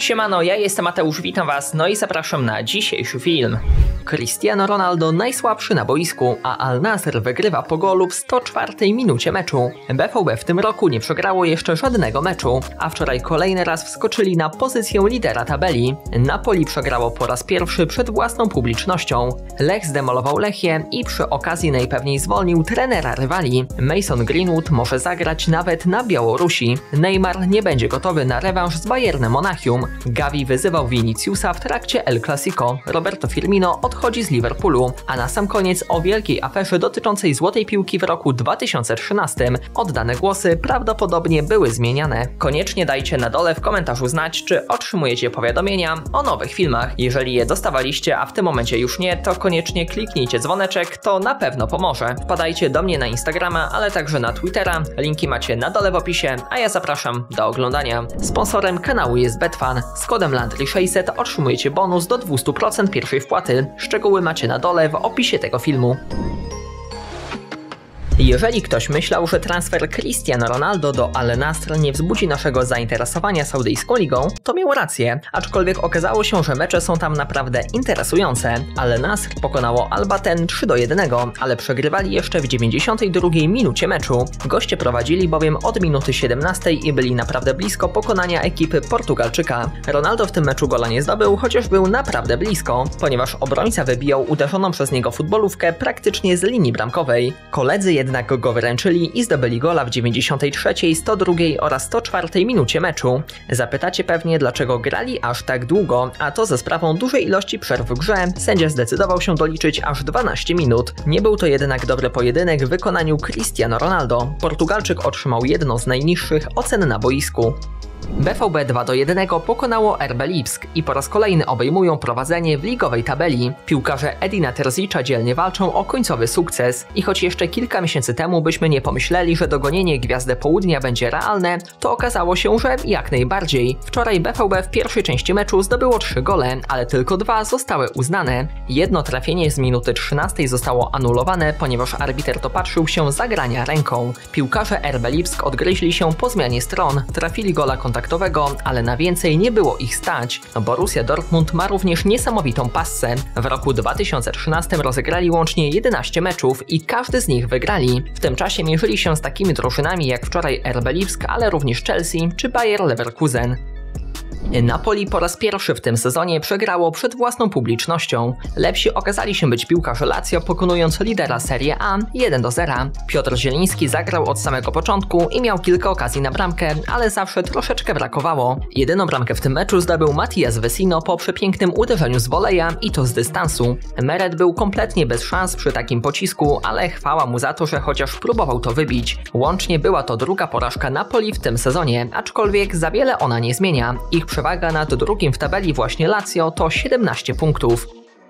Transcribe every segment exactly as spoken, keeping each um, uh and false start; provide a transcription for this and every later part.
Siemano, ja jestem Mateusz, witam was, no i zapraszam na dzisiejszy film. Cristiano Ronaldo najsłabszy na boisku, a Al Nassr wygrywa po golu w sto czwartej minucie meczu. B V B w tym roku nie przegrało jeszcze żadnego meczu, a wczoraj kolejny raz wskoczyli na pozycję lidera tabeli. Napoli przegrało po raz pierwszy przed własną publicznością. Lech zdemolował Lechię i przy okazji najpewniej zwolnił trenera rywali. Mason Greenwood może zagrać nawet na Białorusi. Neymar nie będzie gotowy na rewanż z Bayernem Monachium. Gavi wyzywał Viniciusa w trakcie El Clasico. Roberto Firmino odchodzi z Liverpoolu. A na sam koniec o wielkiej aferze dotyczącej złotej piłki w roku dwa tysiące trzynastym. Oddane głosy prawdopodobnie były zmieniane. Koniecznie dajcie na dole w komentarzu znać, czy otrzymujecie powiadomienia o nowych filmach. Jeżeli je dostawaliście, a w tym momencie już nie, to koniecznie kliknijcie dzwoneczek, to na pewno pomoże. Wpadajcie do mnie na Instagrama, ale także na Twittera. Linki macie na dole w opisie, a ja zapraszam do oglądania. Sponsorem kanału jest Betfan. Z kodem Landry sześćset otrzymujecie bonus do dwieście procent pierwszej wpłaty. Szczegóły macie na dole w opisie tego filmu. Jeżeli ktoś myślał, że transfer Cristiano Ronaldo do Al Nassr nie wzbudzi naszego zainteresowania Saudyjską Ligą, to miał rację, aczkolwiek okazało się, że mecze są tam naprawdę interesujące. Al Nassr pokonało Al Baten trzy do jednego, ale przegrywali jeszcze w dziewięćdziesiątej drugiej minucie meczu. Goście prowadzili bowiem od minuty siedemnastej i byli naprawdę blisko pokonania ekipy Portugalczyka. Ronaldo w tym meczu gola nie zdobył, chociaż był naprawdę blisko, ponieważ obrońca wybijał uderzoną przez niego futbolówkę praktycznie z linii bramkowej. Koledzy jednak go wyręczyli i zdobyli gola w dziewięćdziesiątej trzeciej, sto drugiej oraz sto czwartej minucie meczu. Zapytacie pewnie, dlaczego grali aż tak długo, a to ze sprawą dużej ilości przerw w grze sędzia zdecydował się doliczyć aż dwanaście minut. Nie był to jednak dobry pojedynek w wykonaniu Cristiano Ronaldo. Portugalczyk otrzymał jedną z najniższych ocen na boisku. B V B dwa do jednego pokonało R B Lipsk i po raz kolejny obejmują prowadzenie w ligowej tabeli. Piłkarze Edina Terzicza dzielnie walczą o końcowy sukces i choć jeszcze kilka miesięcy temu byśmy nie pomyśleli, że dogonienie Gwiazdy Południa będzie realne, to okazało się, że jak najbardziej. Wczoraj B V B w pierwszej części meczu zdobyło trzy gole, ale tylko dwa zostały uznane. Jedno trafienie z minuty trzynastej zostało anulowane, ponieważ arbiter dopatrzył się zagrania ręką. Piłkarze R B Lipsk odgryźli się po zmianie stron, trafili gola kontaktowego, ale na więcej nie było ich stać. Borussia Dortmund ma również niesamowitą passę. W roku dwa tysiące trzynastym rozegrali łącznie jedenaście meczów i każdy z nich wygrali. W tym czasie mierzyli się z takimi drużynami jak wczoraj R B Lipsk, ale również Chelsea czy Bayer Leverkusen. Napoli po raz pierwszy w tym sezonie przegrało przed własną publicznością. Lepsi okazali się być piłkarze Lazio, pokonując lidera Serie A jeden do zera. Piotr Zieliński zagrał od samego początku i miał kilka okazji na bramkę, ale zawsze troszeczkę brakowało. Jedyną bramkę w tym meczu zdobył Mattias Vecino po przepięknym uderzeniu z voleja i to z dystansu. Meret był kompletnie bez szans przy takim pocisku, ale chwała mu za to, że chociaż próbował to wybić. Łącznie była to druga porażka Napoli w tym sezonie, aczkolwiek za wiele ona nie zmienia. Ich przewaga nad drugim w tabeli właśnie Lazio to siedemnaście punktów.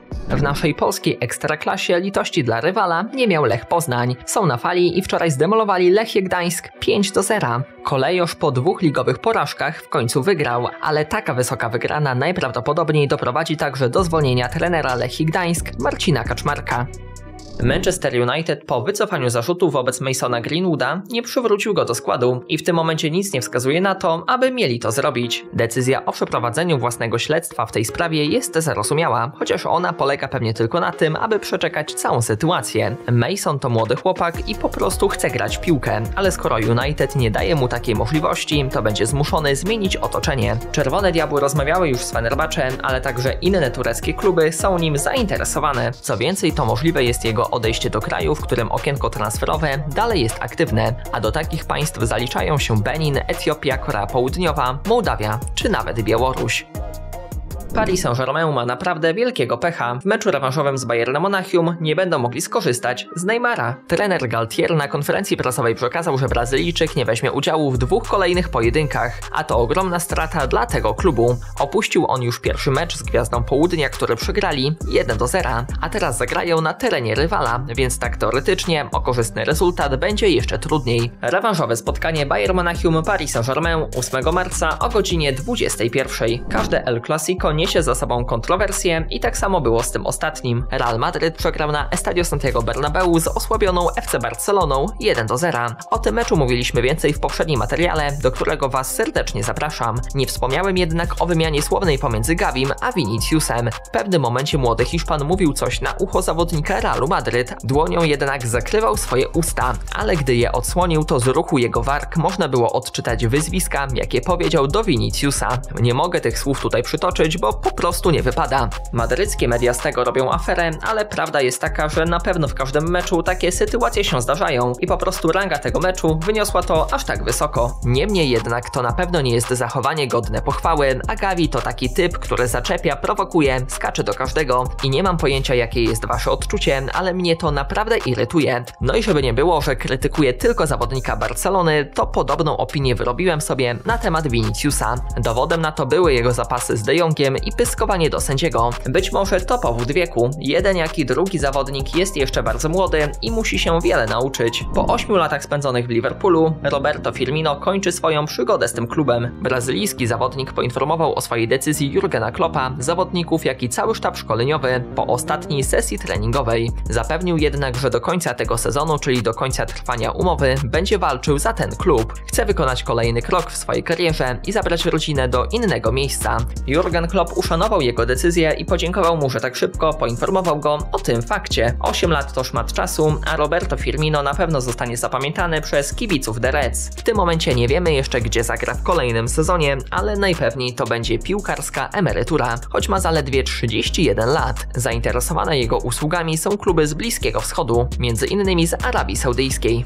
W naszej polskiej ekstraklasie litości dla rywala nie miał Lech Poznań. Są na fali i wczoraj zdemolowali Lechię Gdańsk pięć do zera. Kolejosz po dwóch ligowych porażkach w końcu wygrał, ale taka wysoka wygrana najprawdopodobniej doprowadzi także do zwolnienia trenera Lechii Gdańsk Marcina Kaczmarka. Manchester United po wycofaniu zarzutów wobec Masona Greenwooda nie przywrócił go do składu i w tym momencie nic nie wskazuje na to, aby mieli to zrobić. Decyzja o przeprowadzeniu własnego śledztwa w tej sprawie jest zarozumiała, chociaż ona polega pewnie tylko na tym, aby przeczekać całą sytuację. Mason to młody chłopak i po prostu chce grać w piłkę, ale skoro United nie daje mu takiej możliwości, to będzie zmuszony zmienić otoczenie. Czerwone Diabły rozmawiały już z Fenerbahce, ale także inne tureckie kluby są nim zainteresowane. Co więcej, to możliwe jest jego odejście do kraju, w którym okienko transferowe dalej jest aktywne, a do takich państw zaliczają się Benin, Etiopia, Korea Południowa, Mołdawia czy nawet Białoruś. Paris Saint-Germain ma naprawdę wielkiego pecha. W meczu rewanżowym z Bayernem Monachium nie będą mogli skorzystać z Neymara. Trener Galtier na konferencji prasowej przekazał, że Brazylijczyk nie weźmie udziału w dwóch kolejnych pojedynkach, a to ogromna strata dla tego klubu. Opuścił on już pierwszy mecz z Gwiazdą Południa, który przegrali jeden do zera, a teraz zagrają na terenie rywala, więc tak teoretycznie o korzystny rezultat będzie jeszcze trudniej. Rewanżowe spotkanie Bayern Monachium Paris Saint-Germain ósmego marca o godzinie dwudziestej pierwszej. Każde El Clasico niesie za sobą kontrowersje i tak samo było z tym ostatnim. Real Madryt przegrał na Estadio Santiago Bernabeu z osłabioną F C Barceloną jeden do zera. O tym meczu mówiliśmy więcej w poprzednim materiale, do którego Was serdecznie zapraszam. Nie wspomniałem jednak o wymianie słownej pomiędzy Gavim a Viniciusem. W pewnym momencie młody Hiszpan mówił coś na ucho zawodnika Realu Madryt, dłonią jednak zakrywał swoje usta, ale gdy je odsłonił, to z ruchu jego warg można było odczytać wyzwiska, jakie powiedział do Viniciusa. Nie mogę tych słów tutaj przytoczyć, bo po prostu nie wypada. Madryckie media z tego robią aferę, ale prawda jest taka, że na pewno w każdym meczu takie sytuacje się zdarzają i po prostu ranga tego meczu wyniosła to aż tak wysoko. Niemniej jednak to na pewno nie jest zachowanie godne pochwały, a Gavi to taki typ, który zaczepia, prowokuje, skacze do każdego i nie mam pojęcia, jakie jest Wasze odczucie, ale mnie to naprawdę irytuje. No i żeby nie było, że krytykuję tylko zawodnika Barcelony, to podobną opinię wyrobiłem sobie na temat Viniciusa. Dowodem na to były jego zapasy z De Jongiem i pyskowanie do sędziego. Być może to powód wieku. Jeden jak i drugi zawodnik jest jeszcze bardzo młody i musi się wiele nauczyć. Po ośmiu latach spędzonych w Liverpoolu, Roberto Firmino kończy swoją przygodę z tym klubem. Brazylijski zawodnik poinformował o swojej decyzji Jurgena Kloppa, zawodników jak i cały sztab szkoleniowy po ostatniej sesji treningowej. Zapewnił jednak, że do końca tego sezonu, czyli do końca trwania umowy, będzie walczył za ten klub. Chce wykonać kolejny krok w swojej karierze i zabrać rodzinę do innego miejsca. Jurgen Klopp uszanował jego decyzję i podziękował mu, że tak szybko poinformował go o tym fakcie. osiem lat to szmat czasu, a Roberto Firmino na pewno zostanie zapamiętany przez kibiców The Reds. W tym momencie nie wiemy jeszcze, gdzie zagra w kolejnym sezonie, ale najpewniej to będzie piłkarska emerytura, choć ma zaledwie trzydzieści jeden lat. Zainteresowane jego usługami są kluby z Bliskiego Wschodu, między innymi z Arabii Saudyjskiej.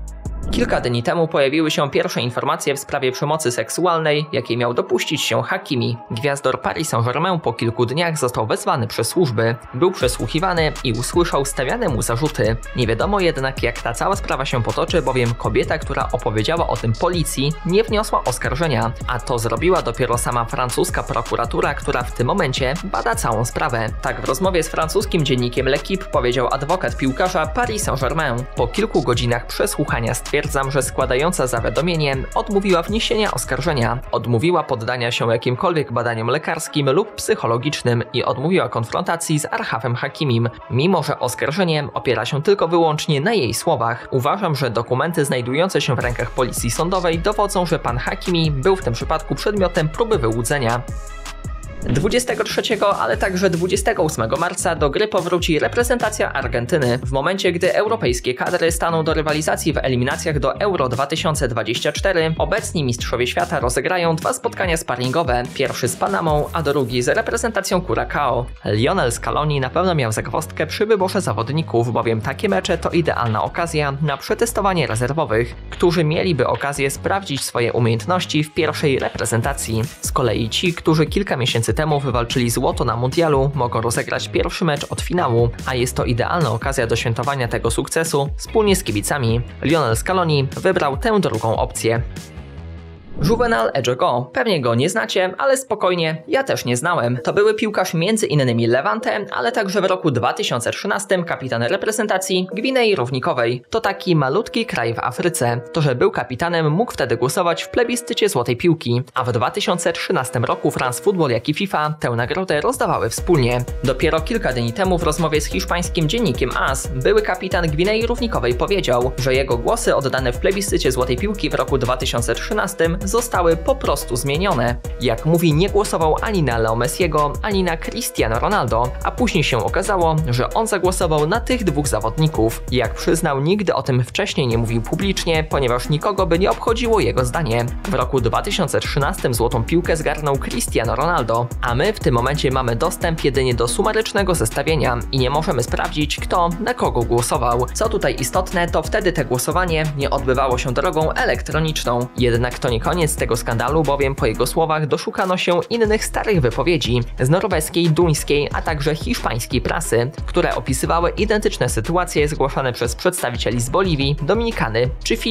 Kilka dni temu pojawiły się pierwsze informacje w sprawie przemocy seksualnej, jakiej miał dopuścić się Hakimi. Gwiazdor Paris Saint-Germain po kilku dniach został wezwany przez służby, był przesłuchiwany i usłyszał stawiane mu zarzuty. Nie wiadomo jednak, jak ta cała sprawa się potoczy, bowiem kobieta, która opowiedziała o tym policji, nie wniosła oskarżenia, a to zrobiła dopiero sama francuska prokuratura, która w tym momencie bada całą sprawę. Tak w rozmowie z francuskim dziennikiem L'Equipe powiedział adwokat piłkarza Paris Saint-Germain. Po kilku godzinach przesłuchania stwierdził, Stwierdzam, że składająca zawiadomienie odmówiła wniesienia oskarżenia, odmówiła poddania się jakimkolwiek badaniom lekarskim lub psychologicznym i odmówiła konfrontacji z Arhafem Hakimim, mimo że oskarżenie opiera się tylko wyłącznie na jej słowach. Uważam, że dokumenty znajdujące się w rękach policji sądowej dowodzą, że pan Hakimi był w tym przypadku przedmiotem próby wyłudzenia. dwudziestego trzeciego, ale także dwudziestego ósmego marca do gry powróci reprezentacja Argentyny. W momencie, gdy europejskie kadry staną do rywalizacji w eliminacjach do Euro dwa tysiące dwudziestego czwartego, obecni mistrzowie świata rozegrają dwa spotkania sparingowe. Pierwszy z Panamą, a drugi z reprezentacją Curacao. Lionel Scaloni na pewno miał zagwozdkę przy wyborze zawodników, bowiem takie mecze to idealna okazja na przetestowanie rezerwowych, którzy mieliby okazję sprawdzić swoje umiejętności w pierwszej reprezentacji. Z kolei ci, którzy kilka miesięcy temu wywalczyli złoto na mundialu, mogą rozegrać pierwszy mecz od finału, a jest to idealna okazja do świętowania tego sukcesu wspólnie z kibicami. Lionel Scaloni wybrał tę drugą opcję. Juvenal Ejego. Pewnie go nie znacie, ale spokojnie, ja też nie znałem. To były piłkarz między innymi Levante, ale także w roku dwa tysiące trzynastym kapitan reprezentacji Gwinei Równikowej. To taki malutki kraj w Afryce. To, że był kapitanem, mógł wtedy głosować w plebiscycie Złotej Piłki, a w dwa tysiące trzynastym roku France Football, jak i FIFA tę nagrodę rozdawały wspólnie. Dopiero kilka dni temu w rozmowie z hiszpańskim dziennikiem A S były kapitan Gwinei Równikowej powiedział, że jego głosy oddane w plebiscycie Złotej Piłki w roku dwa tysiące trzynastym zostały po prostu zmienione. Jak mówi, nie głosował ani na Leo Messiego, ani na Cristiano Ronaldo, a później się okazało, że on zagłosował na tych dwóch zawodników. Jak przyznał, nigdy o tym wcześniej nie mówił publicznie, ponieważ nikogo by nie obchodziło jego zdanie. W roku dwa tysiące trzynastym Złotą Piłkę zgarnął Cristiano Ronaldo, a my w tym momencie mamy dostęp jedynie do sumarycznego zestawienia i nie możemy sprawdzić, kto na kogo głosował. Co tutaj istotne, to wtedy te głosowanie nie odbywało się drogą elektroniczną. Jednak to nie koniec tego skandalu, bowiem po jego słowach doszukano się innych starych wypowiedzi z norweskiej, duńskiej, a także hiszpańskiej prasy, które opisywały identyczne sytuacje zgłaszane przez przedstawicieli z Boliwii, Dominikany czy Fidżi.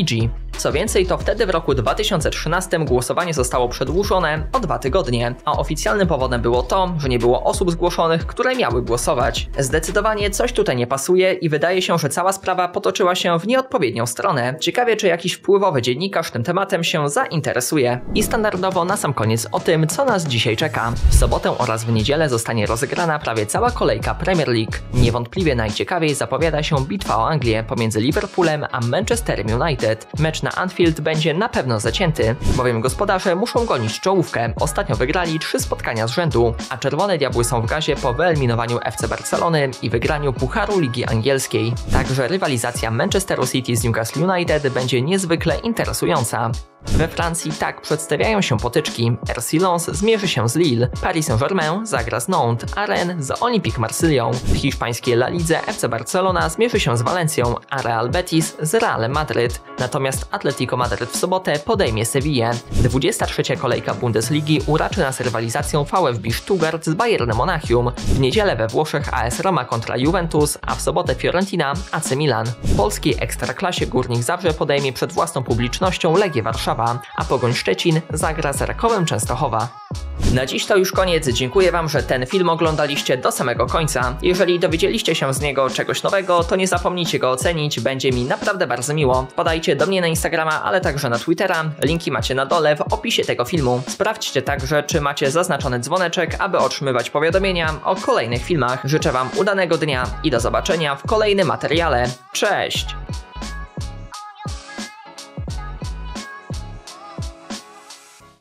Co więcej, to wtedy w roku dwa tysiące trzynastym głosowanie zostało przedłużone o dwa tygodnie, a oficjalnym powodem było to, że nie było osób zgłoszonych, które miały głosować. Zdecydowanie coś tutaj nie pasuje i wydaje się, że cała sprawa potoczyła się w nieodpowiednią stronę. Ciekawie, czy jakiś wpływowy dziennikarz tym tematem się zainteresuje. I standardowo na sam koniec o tym, co nas dzisiaj czeka. W sobotę oraz w niedzielę zostanie rozegrana prawie cała kolejka Premier League. Niewątpliwie najciekawiej zapowiada się bitwa o Anglię pomiędzy Liverpoolem a Manchesterem United. Mecz na Anfield będzie na pewno zacięty, bowiem gospodarze muszą gonić czołówkę. Ostatnio wygrali trzy spotkania z rzędu, a Czerwone Diabły są w gazie po wyeliminowaniu F C Barcelony i wygraniu Pucharu Ligi Angielskiej. Także rywalizacja Manchesteru City z Newcastle United będzie niezwykle interesująca. We Francji tak przedstawiają się potyczki. R C Lens zmierzy się z Lille, Paris Saint-Germain zagra z Nantes, a Rennes z Olympique Marsylią. W hiszpańskiej La Lidze F C Barcelona zmierzy się z Walencją, a Real Betis z Realem Madryt. Natomiast Atletico Madryt w sobotę podejmie Sewillę. dwudziesta trzecia kolejka Bundesligi uraczy nas rywalizacją VfB Stuttgart z Bayernem Monachium. W niedzielę we Włoszech A S Roma kontra Juventus, a w sobotę Fiorentina A C Milan. W polskiej Ekstraklasie Górnik Zabrze podejmie przed własną publicznością Legię Warszawa, a Pogoń Szczecin zagra z Rakowem Częstochowa. Na dziś to już koniec, dziękuję Wam, że ten film oglądaliście do samego końca. Jeżeli dowiedzieliście się z niego czegoś nowego, to nie zapomnijcie go ocenić, będzie mi naprawdę bardzo miło. Wpadajcie do mnie na Instagrama, ale także na Twittera, linki macie na dole w opisie tego filmu. Sprawdźcie także, czy macie zaznaczony dzwoneczek, aby otrzymywać powiadomienia o kolejnych filmach. Życzę Wam udanego dnia i do zobaczenia w kolejnym materiale. Cześć!